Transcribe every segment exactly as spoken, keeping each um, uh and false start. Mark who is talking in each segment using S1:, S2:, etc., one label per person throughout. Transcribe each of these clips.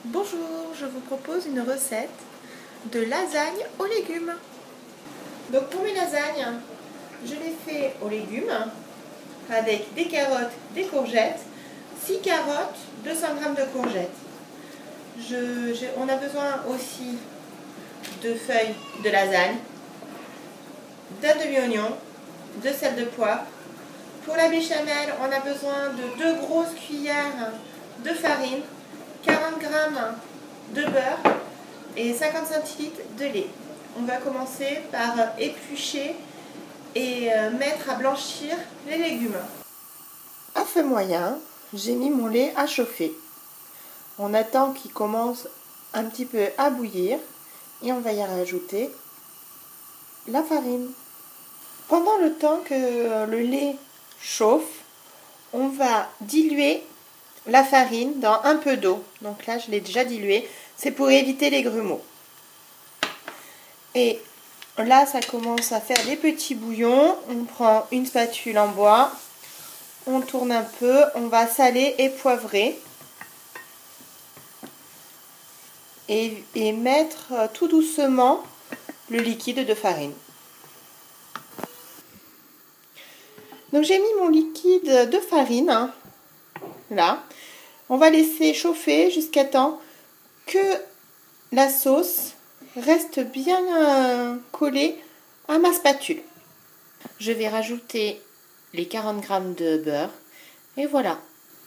S1: Bonjour, je vous propose une recette de lasagne aux légumes. Donc pour mes lasagnes, je les fais aux légumes avec des carottes, des courgettes, six carottes, deux cents grammes de courgettes. Je, je, on a besoin aussi de feuilles de lasagne, d'un demi-oignon, de sel de poivre. Pour la béchamel, on a besoin de deux grosses cuillères de farine, quarante grammes de beurre et cinquante centilitres de lait. On va commencer par éplucher et mettre à blanchir les légumes. À feu moyen, j'ai mis mon lait à chauffer. On attend qu'il commence un petit peu à bouillir et on va y rajouter la farine. Pendant le temps que le lait chauffe, on va diluer la farine dans un peu d'eau. Donc là, je l'ai déjà diluée. C'est pour éviter les grumeaux. Et là, ça commence à faire des petits bouillons. On prend une spatule en bois. On tourne un peu. On va saler et poivrer. Et, et mettre tout doucement le liquide de farine. Donc j'ai mis mon liquide de farine. Hein, là. On va laisser chauffer jusqu'à temps que la sauce reste bien euh, collée à ma spatule. Je vais rajouter les quarante grammes de beurre et voilà.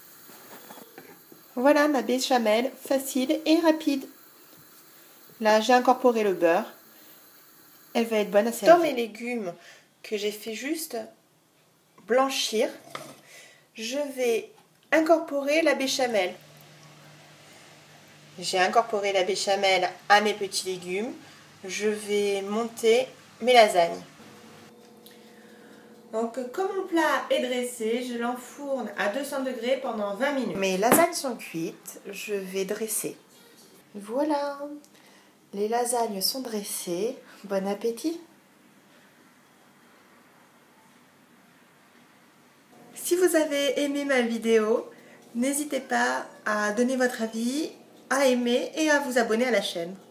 S1: Voilà ma béchamel facile et rapide. Là, j'ai incorporé le beurre. Elle va être bonne à servir. Dans mes légumes que j'ai fait juste blanchir, je vais incorporer la béchamel. J'ai incorporé la béchamel à mes petits légumes. Je vais monter mes lasagnes. Donc, comme mon plat est dressé, je l'enfourne à deux cents degrés pendant vingt minutes. Mes lasagnes sont cuites, je vais dresser. Voilà, les lasagnes sont dressées. Bon appétit! Si vous avez aimé ma vidéo, n'hésitez pas à donner votre avis, à aimer et à vous abonner à la chaîne.